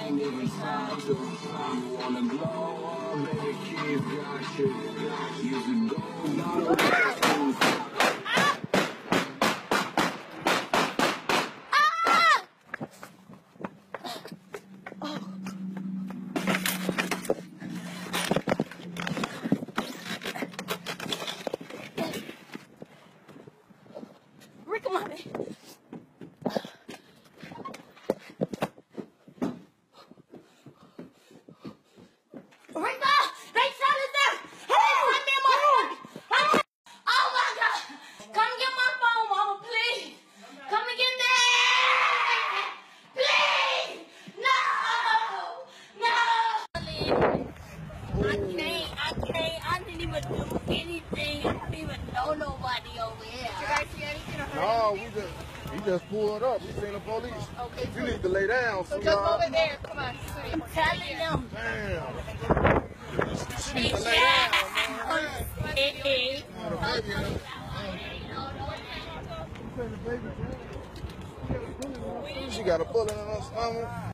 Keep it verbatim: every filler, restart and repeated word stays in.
ain't even time to. You wanna glow up, baby, keep got you. You can go down. Rick, come on, baby. Rika! They shot us there! Hey, come get my phone! Oh my God! Come get my phone, mama, please! Come and get that! Please! No! No! I can't, I can't, I didn't even do anything. I don't even know nobody over here. Did you guys see anything or heard No, anything? we just he just pulled up. We seen the police. Okay, You need to lay down, so just sweetheart. over there. Come on, sweetie. I'm telling them. Damn. They You need to lay down, shot man. us. Oh, the baby in the- You said the baby. She got a bullet in her stomach.